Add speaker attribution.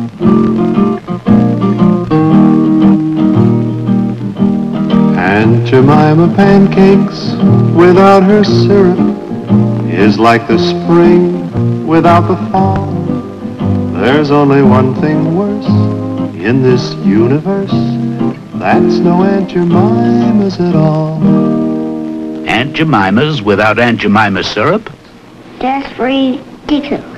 Speaker 1: Aunt Jemima pancakes without her syrup is like the spring without the fall. There's only one thing worse in this universe. That's no Aunt Jemimas at all.
Speaker 2: Aunt Jemimas without Aunt Jemima syrup?
Speaker 3: That's ridiculous.